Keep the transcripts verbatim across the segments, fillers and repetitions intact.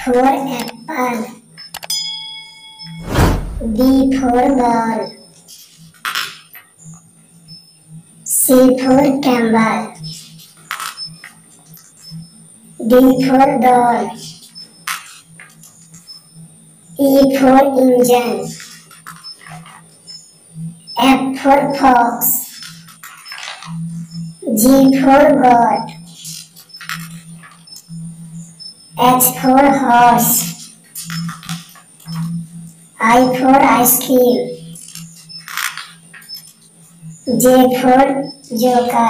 for apple. B for ball. C for camel. D for doll. E for engine. F for fox. G for goat. H for horse. I for ice cream. J for joker.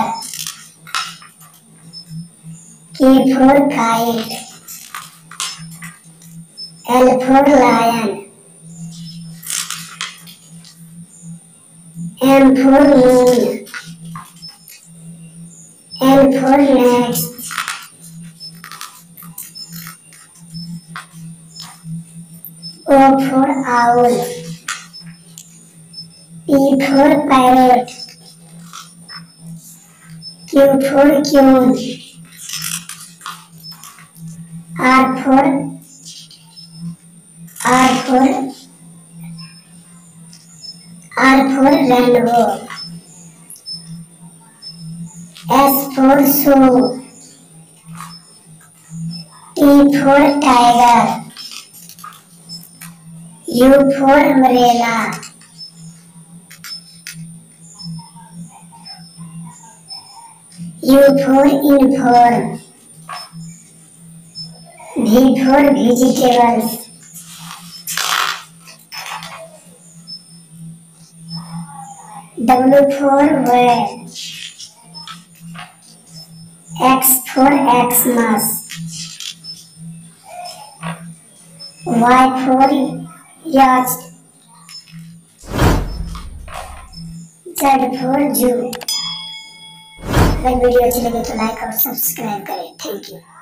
K for kite. L for lion. M for moon. N for next. O for owl. P for parrot. Q for queen. R for R for R for rainbow. S for shoe. T for tiger. U for umbrella. U for uniform. V for vegetables. W for whale. X for Xmas. Y for yacht. Z for zoo। अगर video अच्छी लगे तो like और subscribe करें। Thank you.